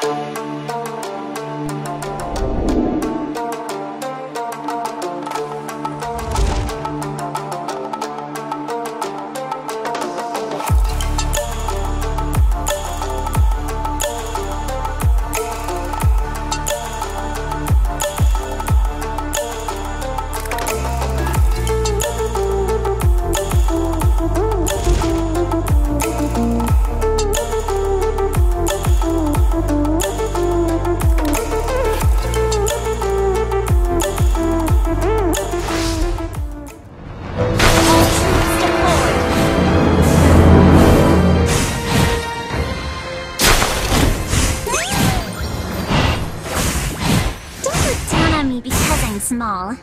Small.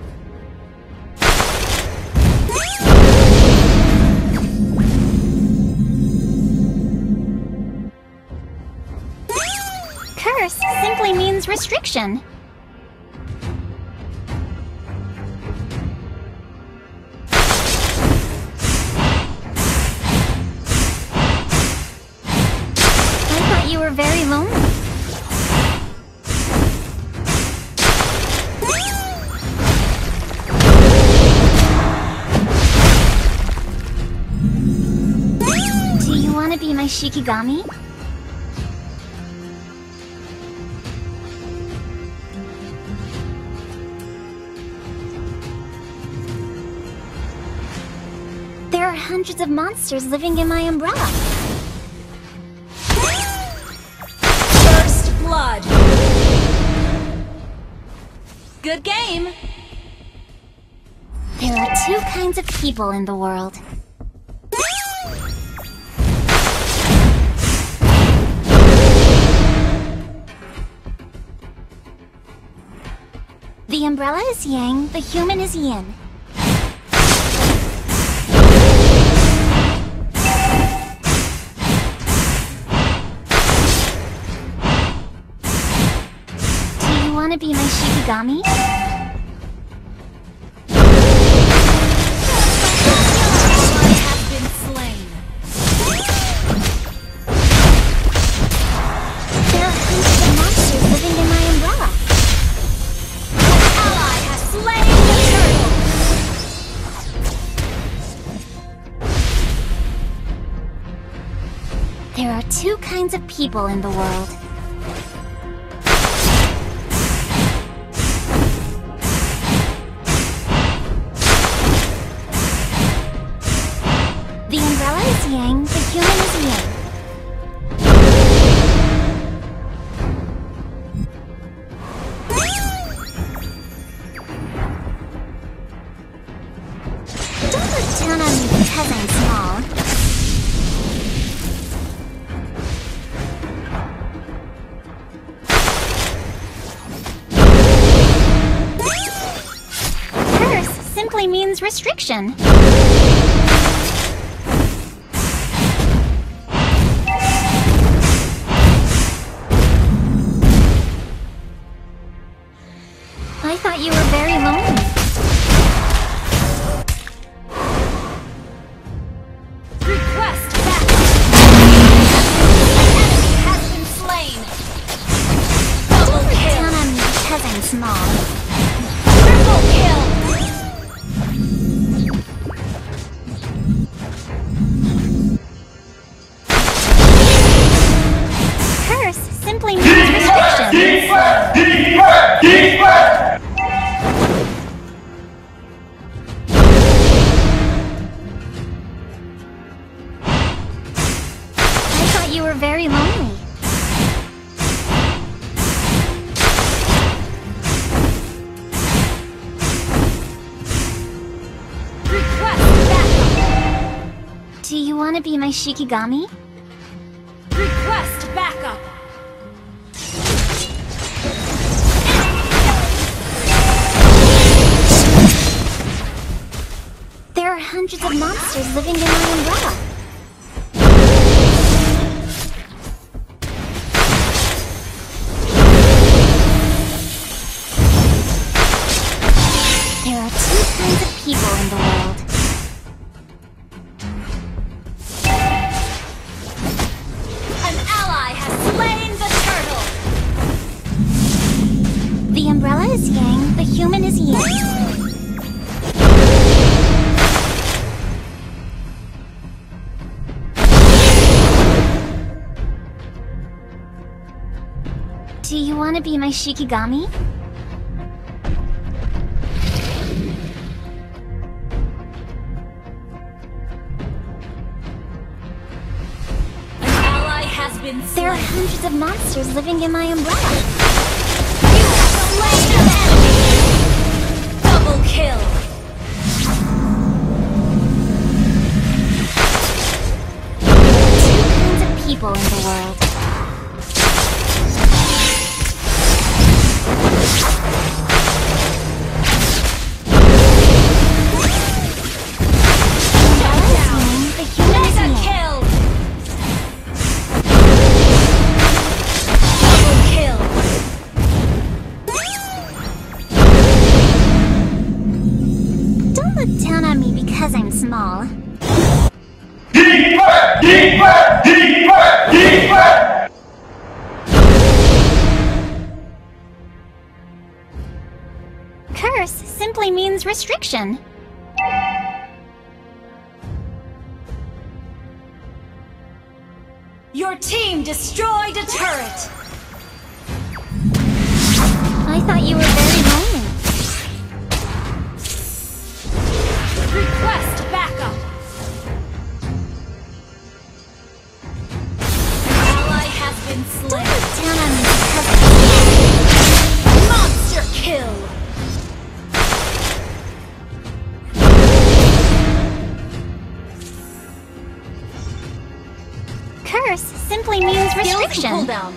Curse simply means restriction. I thought you were very lonely. Be my Shikigami? There are hundreds of monsters living in my umbrella. First blood. Good game. There are two kinds of people in the world. The umbrella is yang, the human is yin. Do you want to be my Shikigami? There are two kinds of people in the world. The umbrella is yang, the human is yin. Don't look down on me because I'm small. Simply means restriction. I thought you were very lonely. Request backup. An enemy has been slain. Double kill. Don't look down on me because I'm small. Triple kill. Simply means restriction. I thought you were very lonely. Request backup. Do you want to be my Shikigami? Request backup. There are hundreds of monsters living in my umbrella. There are two kinds of people in the world. An ally has slain the turtle. Do you want to be my Shikigami? An ally has been slain. There are hundreds of monsters living in my umbrella. You have slain an enemy. Double kill. Two kinds of people in the world. Mega kill. Double kill. Don't look down on me because I'm small. Curse simply means restriction. Your team destroyed a turret. I thought you were very lonely. Request backup. An ally has been Don't slain. look down on me because Monster kill. curse simply means restriction. Cooldown.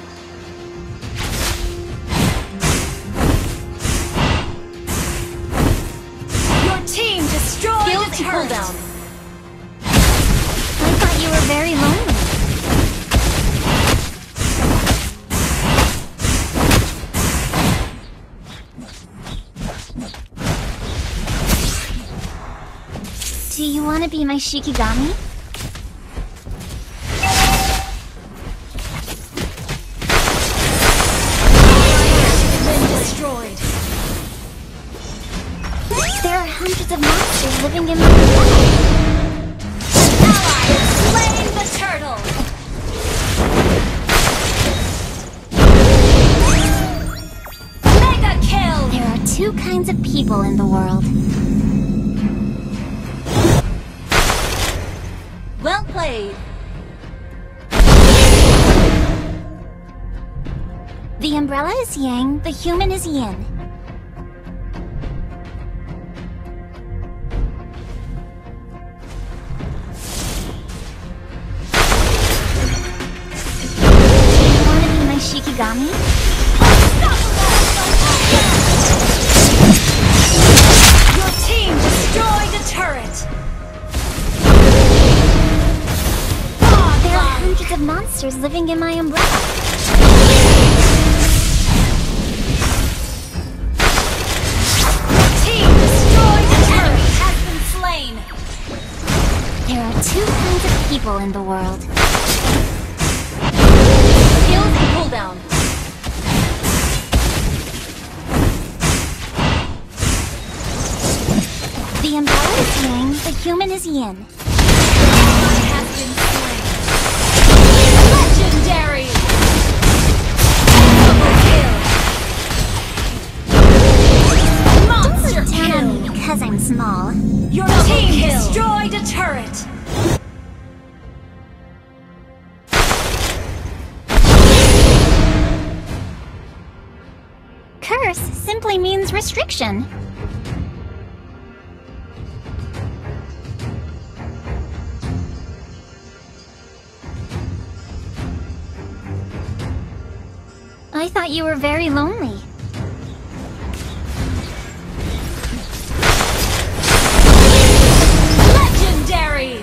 Your team destroyed a turret. I thought you were very lonely. Do you want to be my Shikigami? Been destroyed. There are hundreds of monsters living in my umbrella. Ally has slain the turtle. Mega kill. There are two kinds of people in the world. Well played. The umbrella is yang, the human is yin. Do you want to be my Shikigami? Your team destroyed a turret. There are hundreds of monsters living in my umbrella. Team destroyed a turret. Has been slain. There are two kinds of people in the world. Skills and cooldown. The umbrella is yang, the human is yin. Ally has been slain. Legendary. Double kill. Monster Down on me kill. because I'm small. Your team destroyed a turret. Curse simply means restriction. I thought you were very lonely. Legendary.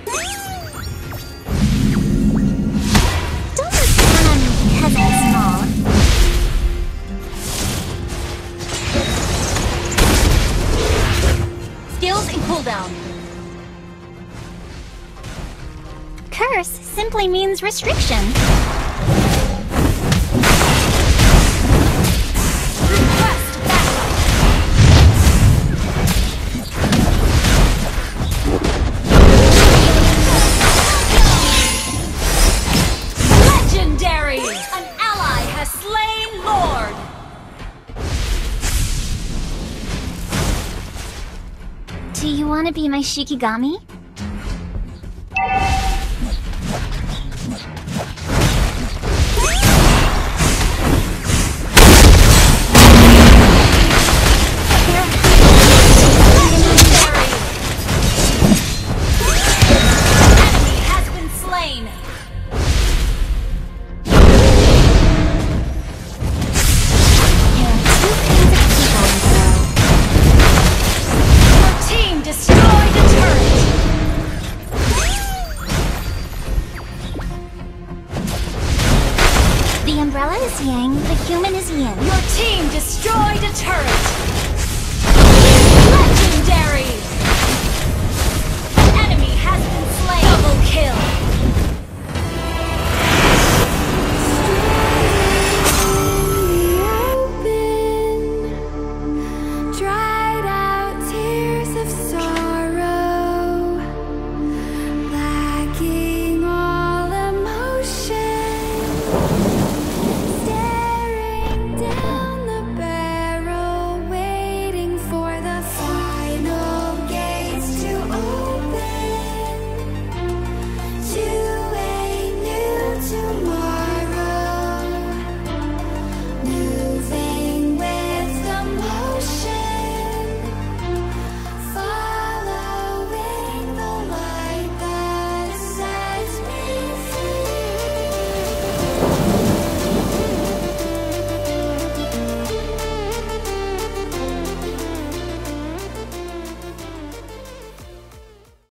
Don't look down on me because I'm small. Skills and cooldown. Curse simply means restriction. Request backup. Legendary. An ally has slain wanna be my Shikigami? The umbrella is yang, the human is yin. Your team destroyed a turret!